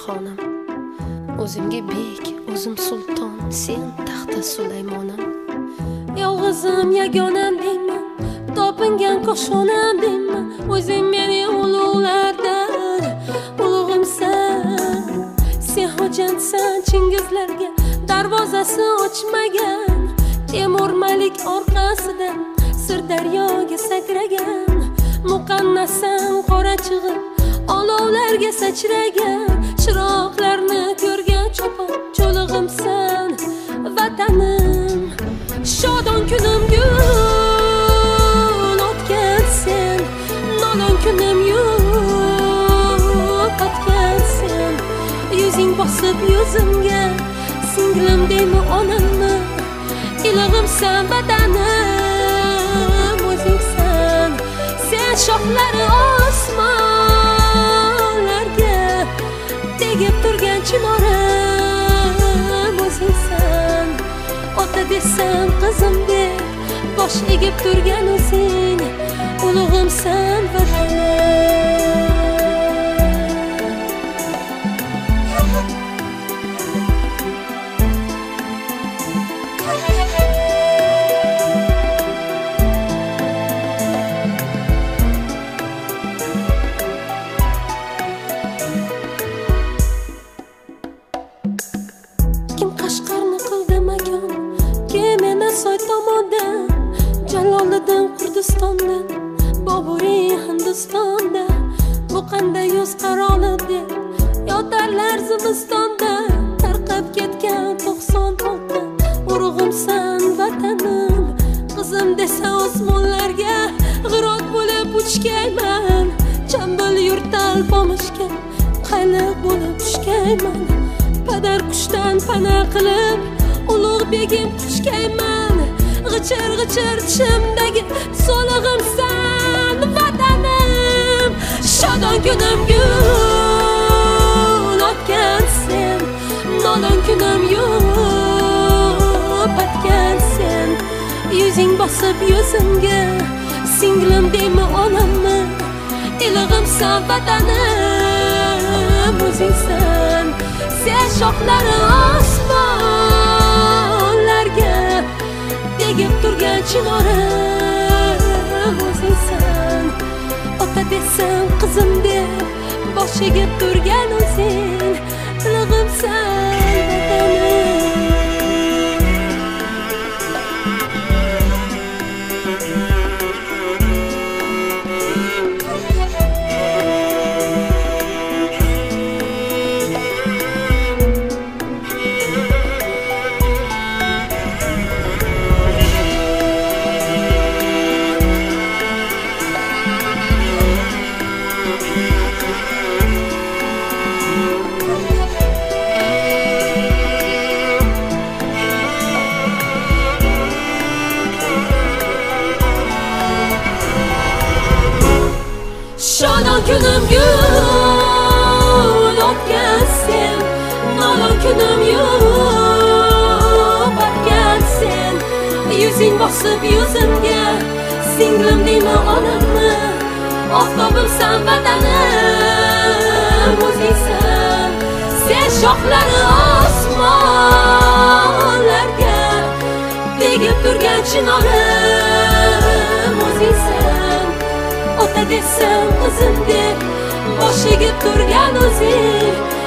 xonim. O'zimga bek, o'zim sulton, sen taxta Sulaymonim. Yolg'izim yagonam deyman, topingan qo'shonam deyman. O'zing meni ulug'lardan ulug'imsan. Sen hojatsan Chingizlarga darvozasi ochmagan. Temur Malik orqasidan Sirdaryoga sakragan. Muqannasam qora chig'ib olovlarga sachragan. Chiroqlarni ko'rgan cho'pon cho'lig'imsan vatanim. Shodon kunim gul otgan sen, nodon kunim yo'q otgan sen. Yuzing bosib yuzimga, singlim deymi onamni. Ilig'imsan vatanim, o'zingsan. Sen shoxlari osmonlarga tegib turgan chinorim, o'zingsan. Ota desam qizim deb bosh egib turgan o'zing, ulug'imsan vatanim. Soy tomondan, Jaloliddin Kurdistondan, Boburiy Hindistonda. Bu qanday yoz qaroli deb yotarlar zimistonda. Tarqab ketgan 96 urug'imsan vatanim. Qizim desa osmonlarga g'irot bo'lib uchgayman. Chambal yurtal pomishga qayliq bo'lib tushgayman. Padar qushdan pana qilib ulug' begim quchgayman. G'ichir g'ichir tishimdagi so'lig'imsan vatanim. Shodon kunim gul otgan sen, nodon kunim yo'q otgan sen. Yuzing bosib yuzimga, singlim deymi onamni. Ilig'imsan vatanim, o'zingsan. Sen shoxlari osmonlarga tegib turgan chinorim, o'zingsan. Ota desam qizim deb bosh egib turgan o'zing, ilig'imsan vatanim. Shodon kunim gul otgan sen, nodon kunim yo'q otgan sen. Yuzing bosib yuzimga, singlim deymi onamni. Oftobimsan vatanim, o'zingsan. Sen shoxlari osmonlarga tegib turgan chinorim, o'zingsan. Ota desam qizim deb bosh egib turgan o'zing,